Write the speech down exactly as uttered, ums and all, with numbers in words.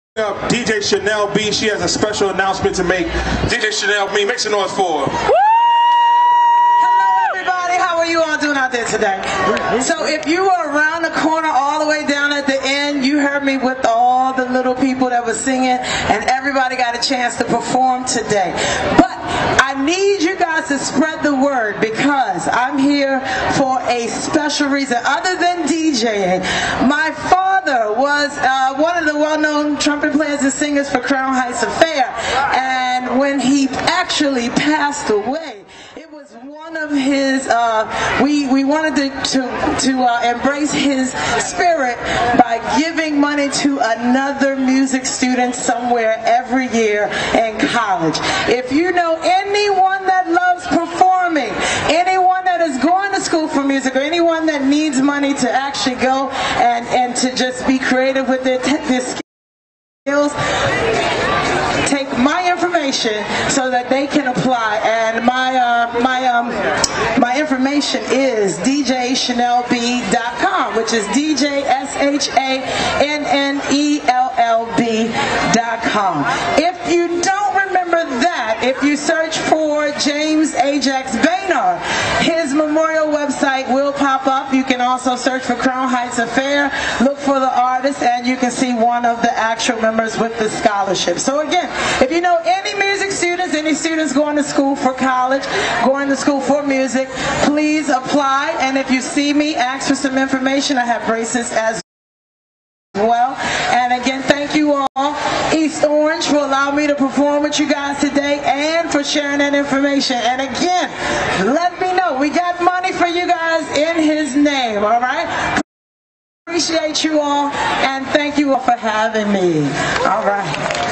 Up D J Chanel B. She has a special announcement to make. D J Chanel B, make some noise for her. Hello everybody, how are you all doing out there today? So if you were around the corner all the way down at the end, you heard me with all the little people that were singing, and everybody got a chance to perform today. But I need you guys to spread the word, because I'm here for a special reason. Other than DJing, my father was uh, one of the well-known trumpet players and singers for Crown Heights Affair, and when he actually passed away, it was one of his, uh, we, we wanted to, to, to uh, embrace his spirit by giving money to another music student somewhere every year in college. If you know anyone that loves performing, anyone that is going to school for music, or anyone that needs money to actually go and, and to just be creative with their, their skills, take my information so that they can apply. And my uh, my um my information is D J Chanel B dot com, which is D J S H A N N E L L B dot com. If you don't remember that, if you search for James Ajax Baynard, his memorial website will pop up. You can also search for Crown Heights Affair, look for the artist, and you can see one of the actual members with the scholarship. So again, if you know any music students, any students going to school for college, going to school for music, please apply. And if you see me, ask for some information. I have bracelets as well. And again, thank you all, East Orange, for allowing me to perform with you guys today and for sharing that information. And again, let me know, we got money for you guys in his name, all right? Appreciate you all, and thank you all for having me. All right.